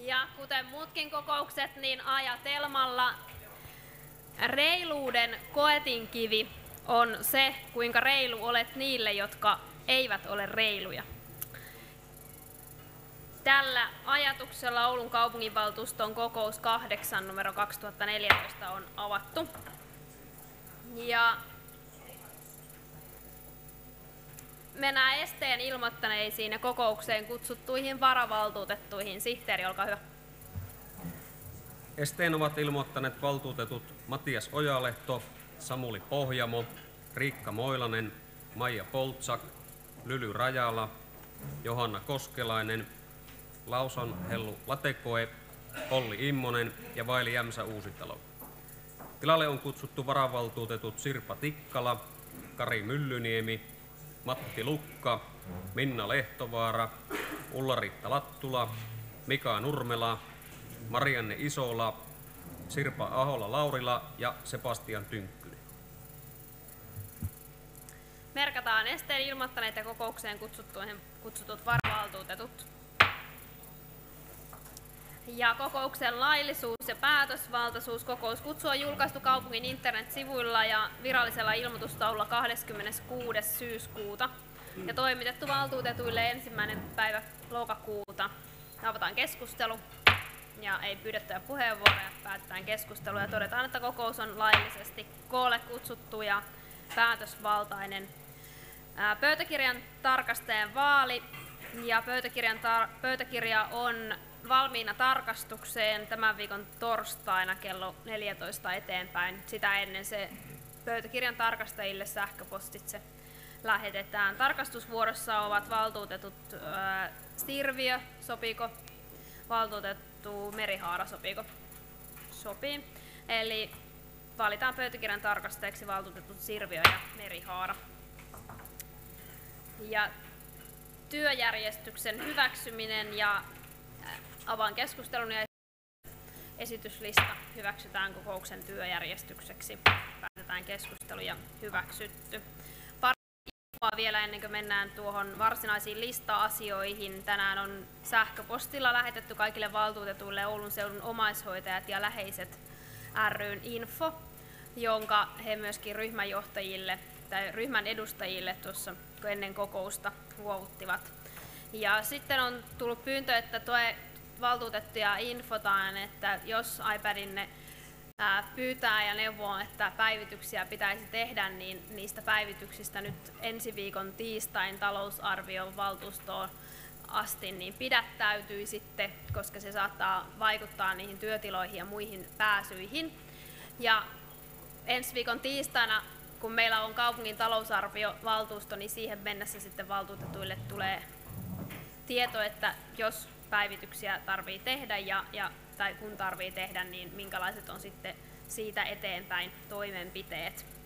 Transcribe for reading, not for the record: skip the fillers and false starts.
Ja kuten muutkin kokoukset, niin ajatelmalla reiluuden koetinkivi on se, kuinka reilu olet niille, jotka eivät ole reiluja. Tällä ajatuksella Oulun kaupunginvaltuuston kokous 8 numero 2014 on avattu. Ja mennään esteen ilmoittaneisiin ja kokoukseen kutsuttuihin varavaltuutettuihin. Sihteeri, olkaa hyvä. Esteen ovat ilmoittaneet valtuutetut Matias Ojalehto, Samuli Pohjamo, Riikka Moilanen, Maija Poltsak, Lyly Rajala, Johanna Koskelainen, Lauson Hellu Latekoe, Olli Immonen ja Vaili Jämsä Uusitalo. Tilalle on kutsuttu varavaltuutetut Sirpa Tikkala, Kari Myllyniemi, Matti Lukka, Minna Lehtovaara, Ulla-Riitta Lattula, Mika Nurmela, Marianne Isola, Sirpa Ahola-Laurila ja Sebastian Tynkkynen. Merkataan esteen ilmoittaneet ja kokoukseen kutsutut varavaltuutetut. Ja kokouksen laillisuus ja päätösvaltaisuus. Kokouskutsu on julkaistu kaupungin internetsivuilla ja virallisella ilmoitustaululla 26. syyskuuta ja toimitettu valtuutetuille 1. päivä lokakuuta. Avataan keskustelu ja ei pyydettyjä puheenvuoroja, päätetään keskustelu ja todetaan, että kokous on laillisesti koolle kutsuttu ja päätösvaltainen. Pöytäkirjan tarkastajan vaali ja pöytäkirja on valmiina tarkastukseen tämän viikon torstaina kello 14 eteenpäin. Sitä ennen se pöytäkirjan tarkastajille sähköpostitse lähetetään. Tarkastusvuorossa ovat valtuutetut Sirviö, sopiiko? Valtuutettu Merihaara, sopiiko? Sopii. Eli valitaan pöytäkirjan tarkastajiksi valtuutetut Sirviö ja Merihaara. Ja työjärjestyksen hyväksyminen ja avaan keskustelun ja esityslista hyväksytään kokouksen työjärjestykseksi. Päätetään keskustelu ja hyväksytty. Pari infoa vielä ennen kuin mennään tuohon varsinaisiin lista-asioihin. Tänään on sähköpostilla lähetetty kaikille valtuutetuille Oulun seudun omaishoitajat ja läheiset ry:n info, jonka he myöskin ryhmänjohtajille tai ryhmän edustajille tuossa ennen kokousta luovuttivat. Ja sitten on tullut pyyntö, että valtuutettuja infotaan, että jos iPadinne pyytää ja neuvoo, että päivityksiä pitäisi tehdä, niin niistä päivityksistä nyt ensi viikon tiistain talousarvion valtuustoon asti niin pidättäytyy sitten, koska se saattaa vaikuttaa niihin työtiloihin ja muihin pääsyihin. Ja ensi viikon tiistaina, kun meillä on kaupungin talousarviovaltuusto, niin siihen mennessä sitten valtuutetuille tulee tieto, että jos päivityksiä tarvii tehdä tai kun tarvii tehdä, niin minkälaiset on sitten siitä eteenpäin toimenpiteet.